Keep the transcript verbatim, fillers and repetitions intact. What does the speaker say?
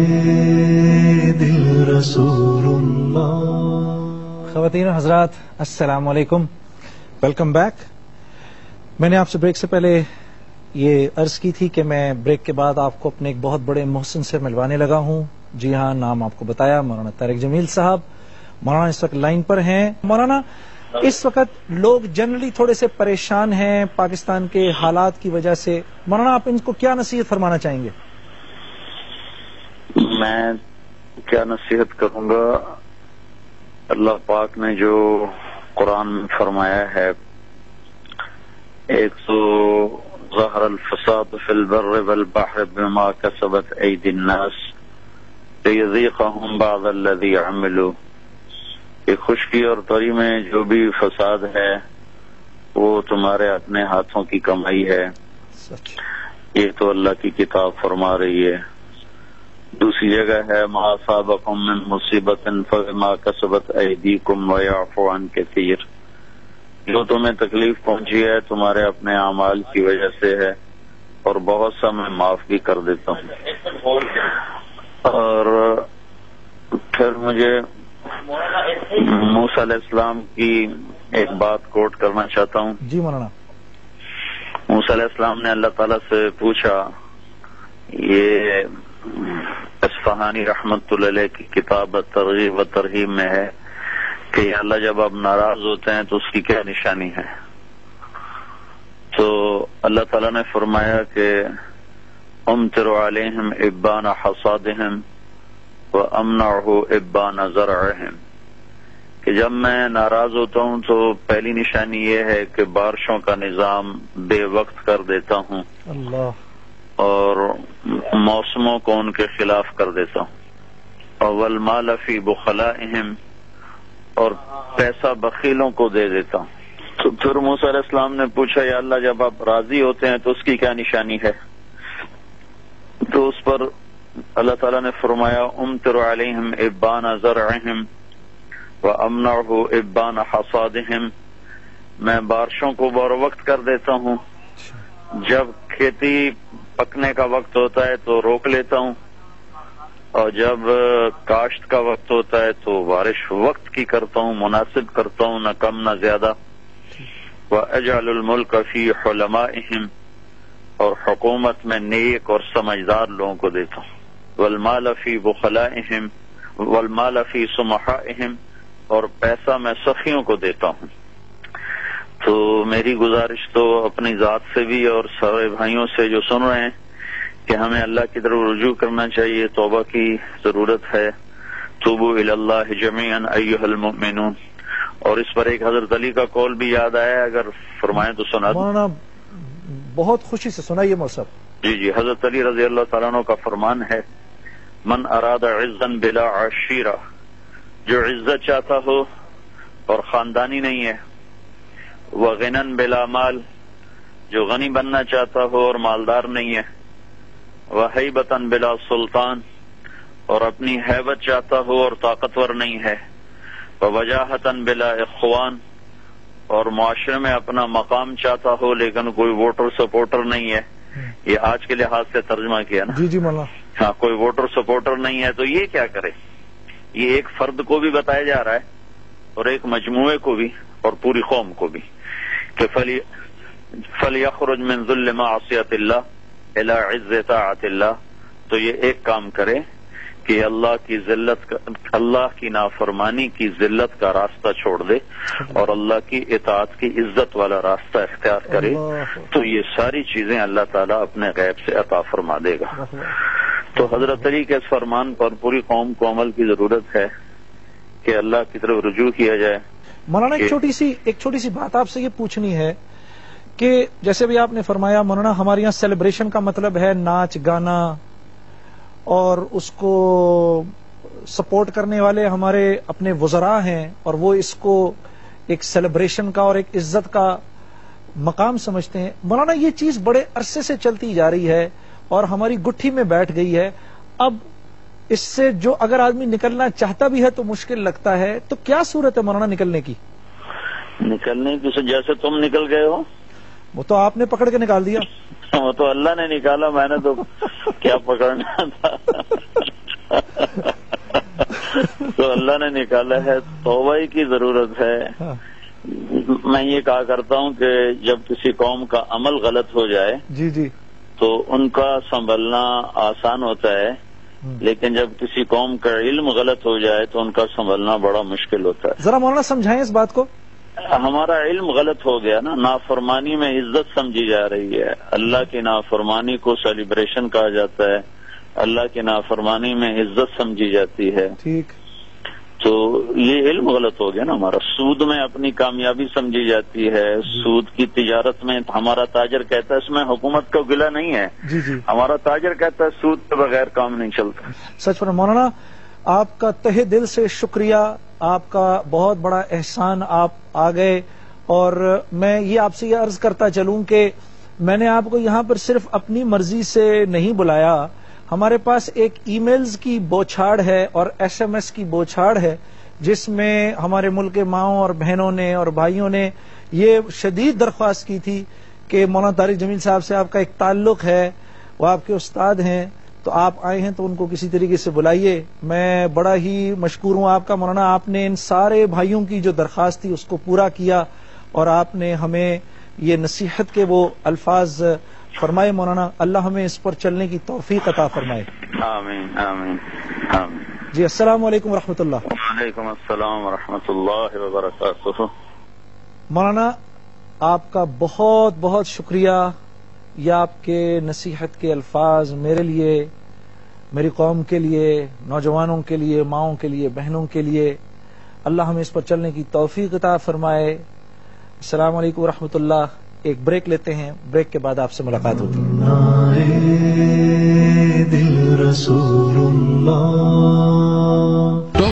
دل رسول اللہ۔ خواتین و حضرات السلام علیکم، ویلکم بیک۔ میں نے آپ سے بریک سے پہلے یہ عرض کی تھی کہ میں بریک کے بعد آپ کو اپنے ایک بہت بڑے محسن سے ملوانے لگا ہوں۔ جی ہاں، نام آپ کو بتایا، مولانا طارق جمیل صاحب۔ مولانا اس وقت لائن پر ہیں۔ مولانا، اس وقت لوگ جنرلی تھوڑے سے پریشان ہیں پاکستان کے حالات کی وجہ سے۔ مولانا، آپ ان کو کیا نصیحت فرمانا چاہیں گے؟ میں کیا نصیحت کروں گا؟ اللہ پاک نے جو قرآن میں فرمایا ہے، ایک تو ظہر الفساد فی البر والبحر بما کسبت ایدی الناس لیذیقہم بعض الذی عملوا، کہ خشکی اور تری میں جو بھی فساد ہے وہ تمہارے اپنے ہاتھوں کی کمائی ہے، یہ تو اللہ کی کتاب فرما رہی ہے۔ دوسری جگہ ہے ما اصابکم من مصیبت فبما کسبت ایدیکم ویعفو عن کثیر، جو تمہیں تکلیف پہنچی ہے تمہارے اپنے اعمال کی وجہ سے ہے اور بہت سا میں معاف بھی کر دیتا ہوں۔ اور پھر مجھے موسیٰ علیہ السلام کی ایک بات کوٹ کرنا چاہتا ہوں۔ جی مولانا۔ موسیٰ علیہ السلام نے اللہ تعالیٰ سے پوچھا، یہ اصفہانی رحمت اللہ علیہ کی کتاب ترغیب و ترہیب میں ہے کہ اللہ جب آپ ناراض ہوتے ہیں تو اس کی کیا نشانی ہے؟ تو اللہ تعالیٰ نے فرمایا کہ امطر علیہم ابان حصادہم وامنعہ ابان زرعہم، کہ جب میں ناراض ہوتا ہوں تو پہلی نشانی یہ ہے کہ بارشوں کا نظام بے وقت کر دیتا ہوں اللہ، اور موسموں کو ان کے خلاف کر دیتا ہوں، اور والمال فی بخلائہم، اور پیسہ بخیلوں کو دے دیتا ہوں۔ تو پھر موسیٰ علیہ السلام نے پوچھا، یا اللہ جب آپ راضی ہوتے ہیں تو اس کی کیا نشانی ہے؟ تو اس پر اللہ تعالیٰ نے فرمایا امطر علیہم ابان زرعہم وامنعہ ابان حصادہم، میں بارشوں کو بر وقت کر دیتا ہوں، جب کھیتی پکنے کا وقت ہوتا ہے تو روک لیتا ہوں، اور جب کاشت کا وقت ہوتا ہے تو بارش وقت کی کرتا ہوں، مناسب کرتا ہوں، نہ کم نہ زیادہ۔ وَأَجْعَلُ الْمُلْكَ فِي حُلَمَائِهِمْ، اور حکومت میں نیک اور سمجھدار لوگوں کو دیتا ہوں۔ وَالْمَالَ فِي بُخَلَائِهِمْ وَالْمَالَ فِي سُمَحَائِهِمْ، اور پیسہ میں سخیوں کو دیتا ہوں۔ تو میری گزارش تو اپنی ذات سے بھی اور سارے بھائیوں سے جو سن رہے ہیں کہ ہمیں اللہ کی طرف رجوع کرنا چاہیے، توبہ کی ضرورت ہے۔ توبوا الی اللہ جمیعا ایھا المؤمنون۔ اور اس پر ایک حضرت علی کا قول بھی یاد آیا، اگر فرمائیں تو سنا دوں۔ مولانا بہت خوشی سے سنائیے مول صاحب۔ جی جی، حضرت علی رضی اللہ تعالیٰ عنہ کا فرمان ہے، من اراد عزا بلا عشیرہ، جو عزت چاہتا ہو اور خاندانی نہیں ہے، وغنن بلا مال، جو غنی بننا چاہتا ہو اور مالدار نہیں ہے، وہیبتن بلا سلطان، اور اپنی ہیبت چاہتا ہو اور طاقتور نہیں ہے، ووجاہتن بلا اخوان، اور معاشرے میں اپنا مقام چاہتا ہو لیکن کوئی ووٹر سپورٹر نہیں ہے۔ یہ آج کے لحاظ سے ترجمہ کیا نا۔ جی جی مولانا۔ ہاں، کوئی ووٹر سپورٹر نہیں ہے تو یہ کیا کرے؟ یہ ایک فرد کو بھی بتایا جا رہا ہے اور ایک مجموعے کو بھی اور پوری قوم کو بھی، کہ فلی فلیخرج من ذل معصیت اللہ الی عز طاعت اللہ، تو یہ ایک کام کرے کہ اللہ کی ذلت کا، اللہ کی نافرمانی کی ذلت کا راستہ چھوڑ دے اور اللہ کی اطاعت کی عزت والا راستہ اختیار کرے، تو یہ ساری چیزیں اللہ تعالیٰ اپنے غیب سے عطا فرما دے گا۔ تو حضرت علی کے اس فرمان پر پوری قوم کو عمل کی ضرورت ہے کہ اللہ کی طرف رجوع کیا جائے۔ مولانا ایک چھوٹی سی ایک چھوٹی سی بات آپ سے یہ پوچھنی ہے کہ جیسے بھی آپ نے فرمایا مولانا، ہمارے یہاں سیلیبریشن کا مطلب ہے ناچ گانا، اور اس کو سپورٹ کرنے والے ہمارے اپنے وزراء ہیں اور وہ اس کو ایک سیلیبریشن کا اور ایک عزت کا مقام سمجھتے ہیں۔ مولانا یہ چیز بڑے عرصے سے چلتی جا رہی ہے اور ہماری گٹھی میں بیٹھ گئی ہے، اب اس سے جو اگر آدمی نکلنا چاہتا بھی ہے تو مشکل لگتا ہے، تو کیا صورت ہے مولانا نکلنے کی؟ نکلنے کی جیسے تم نکل گئے ہو، وہ تو آپ نے پکڑ کے نکال دیا۔ وہ تو اللہ نے نکالا، میں نے تو کیا پکڑنا تھا۔ اللہ نے نکالا ہے، توبہ کی ضرورت ہے۔ ہاں میں یہ کہا کرتا ہوں کہ جب کسی قوم کا عمل غلط ہو جائے جی جی تو ان کا سنبھلنا آسان ہوتا ہے، لیکن جب کسی قوم کا علم غلط ہو جائے تو ان کا سنبھلنا بڑا مشکل ہوتا ہے۔ ذرا مولانا سمجھائیں اس بات کو۔ ہمارا علم غلط ہو گیا نا، نافرمانی میں عزت سمجھی جا رہی ہے، اللہ کی نافرمانی کو سیلیبریشن کہا جاتا ہے، اللہ کی نافرمانی میں عزت سمجھی جاتی ہے، ٹھیک، تو یہ علم غلط ہو گیا نا ہمارا۔ سود میں اپنی کامیابی سمجھی جاتی ہے، سود کی تجارت میں ہمارا تاجر کہتا ہے اس میں حکومت کا گلہ نہیں ہے، جی جی ہمارا تاجر کہتا ہے سود کے بغیر کام نہیں چلتا۔ سچ پر مولانا آپ کا تہہ دل سے شکریہ، آپ کا بہت بڑا احسان، آپ آ گئے، اور میں یہ آپ سے یہ عرض کرتا چلوں کہ میں نے آپ کو یہاں پر صرف اپنی مرضی سے نہیں بلایا، ہمارے پاس ایک ای میلز کی بوچھاڑ ہے اور ایس ایم ایس کی بوچھاڑ ہے، جس میں ہمارے ملک کے ماؤں اور بہنوں نے اور بھائیوں نے یہ شدید درخواست کی تھی کہ مولانا طارق جمیل صاحب سے آپ کا ایک تعلق ہے، وہ آپ کے استاد ہیں، تو آپ آئے ہیں تو ان کو کسی طریقے سے بلائیے۔ میں بڑا ہی مشکور ہوں آپ کا مولانا، آپ نے ان سارے بھائیوں کی جو درخواست تھی اس کو پورا کیا، اور آپ نے ہمیں یہ نصیحت کے وہ الفاظ فرمائے۔ مولانا اللہ ہمیں اس پر چلنے کی توفیق عطا فرمائے۔ آمین آمین آمین۔ جی السلام علیکم ورحمۃ اللہ۔ وعلیکم السلام ورحمۃ اللہ وبرکاتہ۔ مولانا آپ کا بہت بہت شکریہ، یہ آپ کے نصیحت کے الفاظ میرے لیے، میری قوم کے لیے، نوجوانوں کے لیے، ماؤں کے لیے، بہنوں کے لیے، اللہ ہمیں اس پر چلنے کی توفیق عطا فرمائے۔ السلام علیکم ورحمۃ اللہ۔ ایک بریک لیتے ہیں، بریک کے بعد آپ سے ملاقات ہوتی ہے۔ نعرے دل رسول اللہ